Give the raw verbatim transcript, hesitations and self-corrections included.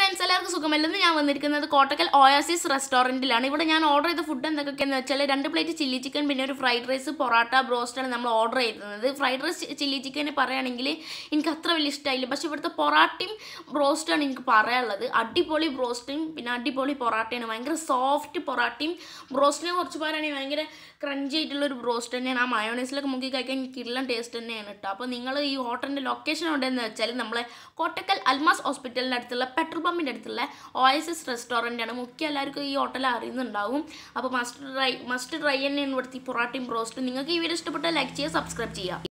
friends, എല്ലാവർക്കും സുഖമല്ലെന്ന് ഞാൻ വന്നിരിക്കുന്നത് കോട്ടക്കൽ Oyasis റെസ്റ്റോറന്റിലാണ്. ഇവിടെ ഞാൻ ഓർഡർ ചെയ്ത ഫുഡ് എന്തൊക്കെയാണെന്ന് വെച്ചാൽ രണ്ട് പ്ലേറ്റ് ചില്ലി ചിക്കൻ പിന്നെ ഒരു ഫ്രൈഡ് റൈസ് പൊറോട്ട ബ്രോസ്റ്റ് ആണ് നമ്മൾ ഓർഡർ ചെയ്തത്. ഫ്രൈഡ് റൈസ് ചില്ലി ചിക്കൻ പറയുകയാണെങ്കിൽ എനിക്ക് അത്ര വലിയ ഇഷ്ടമായില്ല. പക്ഷേ ഇവിടുത്തെ പൊറാട്ടയും ബ്രോസ്റ്റാണ് എനിക്ക് പറയാനുള്ളത്. അടിപൊളി ബ്രോസ്റ്റും പിന്നെ അടിപൊളി പൊറാട്ടയാണ്. ഭയങ്കര സോഫ്റ്റ് പൊറാട്ടയും ബ്രോസ്റ്റിനെ കുറച്ച് പറയുകയാണെങ്കിൽ ഭയങ്കര ക്രഞ്ചി ആയിട്ടുള്ളൊരു ബ്രോസ്റ്റ് തന്നെയാണ്. ആ മയോണൈസിലൊക്കെ മുക്കി കഴിക്കാൻ എനിക്ക് കിടിലൻ ടേസ്റ്റ് തന്നെയാണ് കേട്ടോ. അപ്പോൾ നിങ്ങൾ ഈ ഹോട്ടലിൻ്റെ ലൊക്കേഷൻ എവിടെയെന്ന് വെച്ചാൽ നമ്മളെ കോട്ടക്കൽ അൽമാസ് ഹോസ്പിറ്റലിൻ്റെ അടുത്തുള്ള പെട്രോൾ പമ്പിൻ്റെ അടുത്തുള്ള Oyasis റെസ്റ്റോറൻ്റാണ്. മുഖ്യ എല്ലാവർക്കും ഈ ഹോട്ടൽ അറിയുന്നുണ്ടാവും. അപ്പോൾ മസ്റ്റ് ട്രൈ മസ്റ്റ് ട്രൈ തന്നെയാണ് ഇവിടുത്തെ ഈ പൊറാട്ടയും ബ്രോസ്റ്റും. നിങ്ങൾക്ക് ഈ വീഡിയോ ഇഷ്ടപ്പെട്ടാൽ ലൈക്ക് ചെയ്യുക, സബ്സ്ക്രൈബ് ചെയ്യുക.